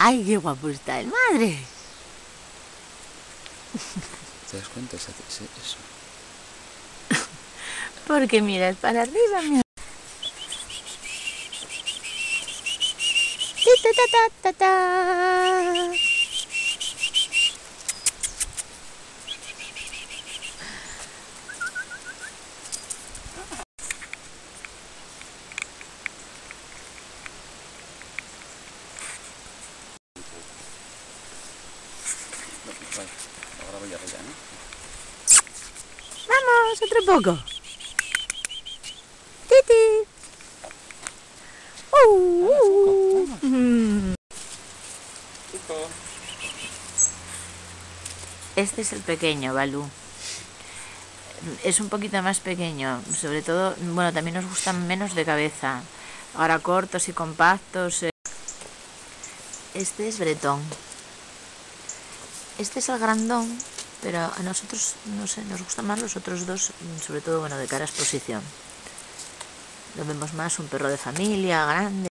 ¡Ay, qué guapo está el madre! ¿Te das cuenta? Eso. Porque miras para arriba, mi amor. Ta, ta, ta, ta. Vale, ahora voy a ya, ¿no? Vamos, otro poco. Titi. Este es el pequeño, Balú. Es un poquito más pequeño, sobre todo, bueno, también nos gustan menos de cabeza. Ahora cortos y compactos. Este es bretón. Este es el grandón, pero a nosotros, no sé, nos gustan más los otros dos, sobre todo, bueno, de cara a exposición. Lo vemos más un perro de familia, grande.